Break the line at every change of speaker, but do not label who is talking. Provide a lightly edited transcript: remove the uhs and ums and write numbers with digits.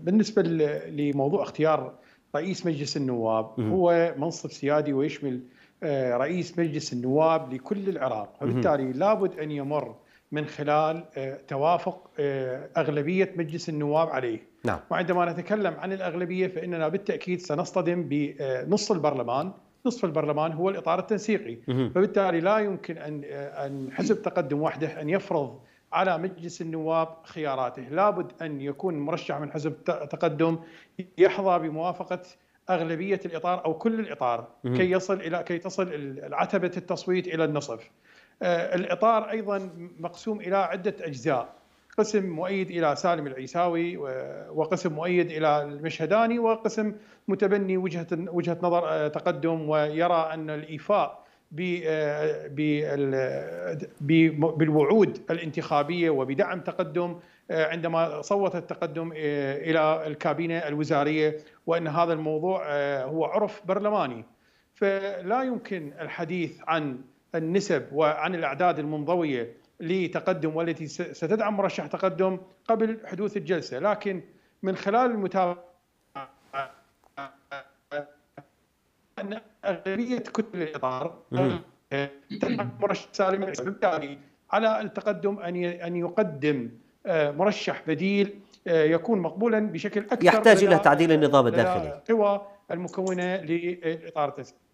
بالنسبة لموضوع اختيار رئيس مجلس النواب، هو منصب سيادي ويشمل رئيس مجلس النواب لكل العراق، فبالتالي لابد أن يمر من خلال توافق أغلبية مجلس النواب عليه.
نعم.
وعندما نتكلم عن الأغلبية فإننا بالتأكيد سنصطدم بنصف البرلمان. نصف البرلمان هو الإطار التنسيقي، فبالتالي لا يمكن أن حزب تقدم وحده أن يفرض على مجلس النواب خياراته. لابد أن يكون مرشح من حزب تقدم يحظى بموافقة أغلبية الإطار أو كل الإطار كي تصل عتبة التصويت إلى النصف. الإطار أيضا مقسوم إلى عدة أجزاء، قسم مؤيد إلى سالم العيساوي، وقسم مؤيد إلى المشهداني، وقسم متبني وجهة نظر تقدم ويرى أن الإيفاء بالوعود الانتخابية وبدعم تقدم عندما صوت التقدم إلى الكابينة الوزارية، وأن هذا الموضوع هو عرف برلماني. فلا يمكن الحديث عن النسب وعن الأعداد المنضوية لتقدم والتي ستدعم مرشح تقدم قبل حدوث الجلسة، لكن من خلال المتابعة أن أغلبية كتل الإطار تدعم مرشح سالم، بالتالي على التقدم أن يقدم مرشح بديل يكون مقبولا بشكل أكثر،
يحتاج إلى تعديل النظام الداخلي،
القوى المكونة للإطار التنسيقي.